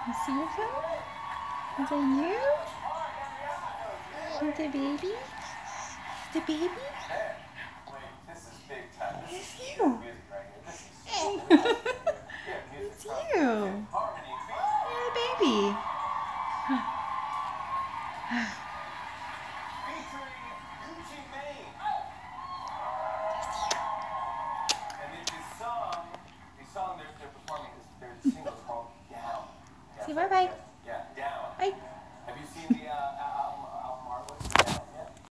You see yourself? Is that you? The baby? The baby? Wait, this is big time. This It's is you. music right here. This is so